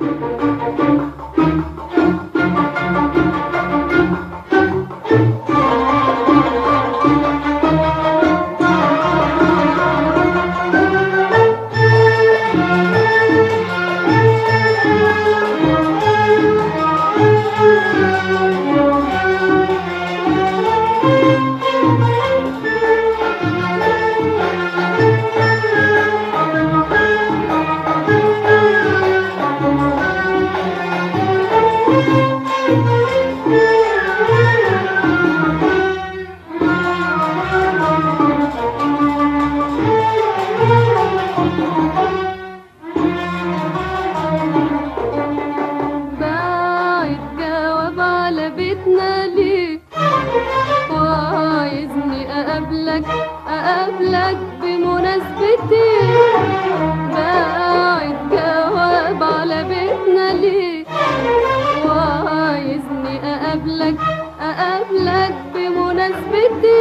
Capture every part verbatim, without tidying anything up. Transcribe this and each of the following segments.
أقابلك بمناسبتي، باعت جواب على بيتنا ليه، وعايزني أقابلك أقابلك بمناسبتي،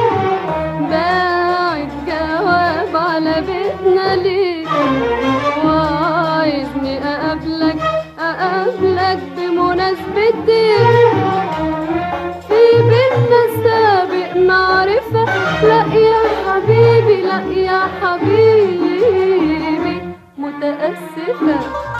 باعت جواب على بيتنا ليه، وعايزني أقابلك أقابلك بمناسبتي، في بيتنا سابق معرفة، لا يا حبيبي لا يا حبيبي متأسفة.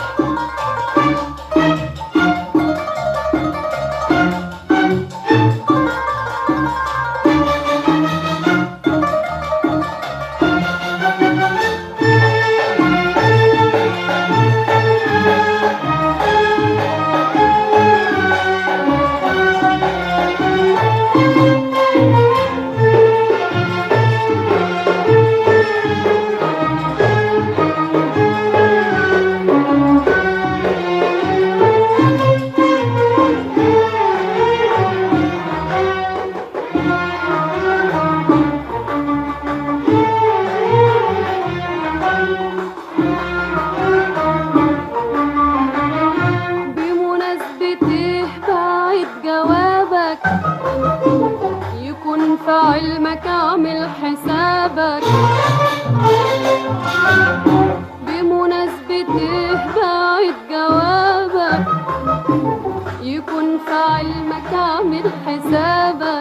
يكون في علمك اعمل حسابك، بمناسبة بعت جوابك، يكون في علمك اعمل حسابك،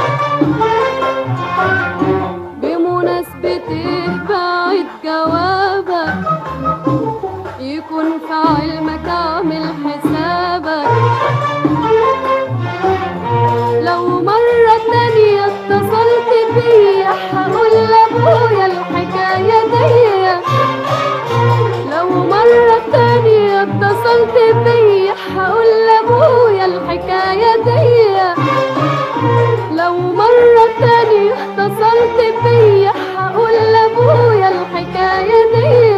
بمناسبة بعت جوابك، يكون في علمك اعمل حسابك، لو مرة تانية اتصلت بيا هقول لابويا الحكاية دي، لو مرة تانية اتصلت بيا هقول لابويا الحكاية دي، لو مرة تانية اتصلت بيا هقول لابويا الحكاية دي،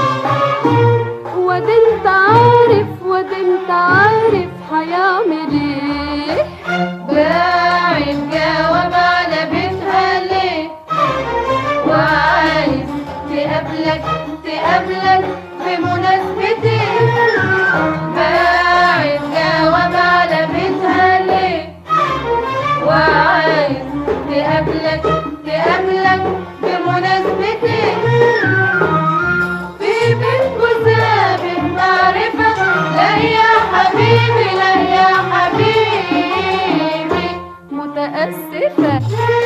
وادي انت عارف وادي انت عارف هيعمل ايه، باعت جواب على بيتها ليه، وعايز تقابلك تقابلك بمناسبتي، باعت جواب على بيتها ليه، وعايز تقابلك تقابلك بمناسبتي، في بيتكوا سابق معرفة، لا يا حبيبي لا يا حبيبي متأسفة.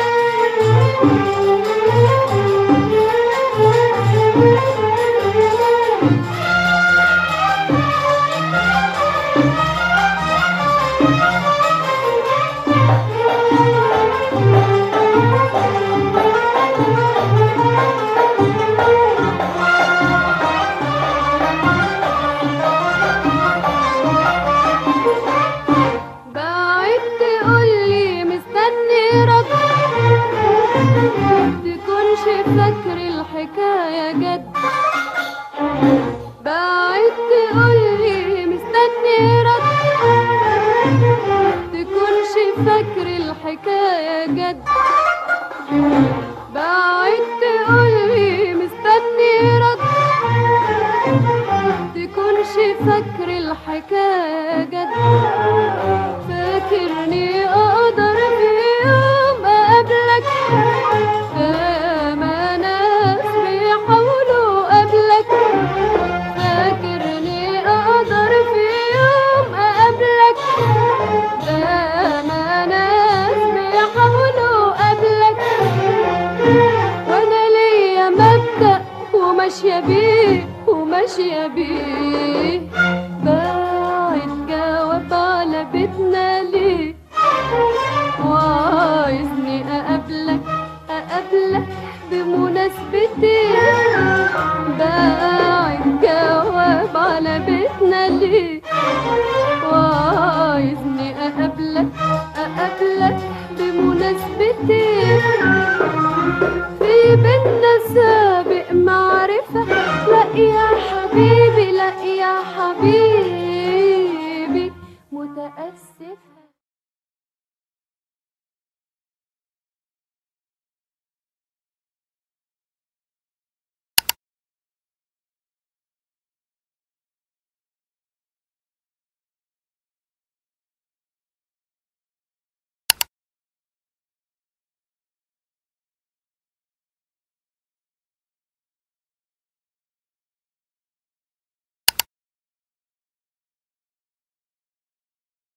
فاكر الحكاية جد، باعت تقولي مستني رد، تكونش فاكر الحكاية جد، باعت تقولي مستني رد، تكونش فاكر الحكاية جد، فاكرني اقدر في يوم اقابلك، حاولوا قبلك، فاكرني اقدر ماشية بيه. باعت جواب على بيتنا ليه، وعايزني اقابلك اقابلك بمناسبتي. باعت جواب على بيتنا ليه، وعايزني اقابلك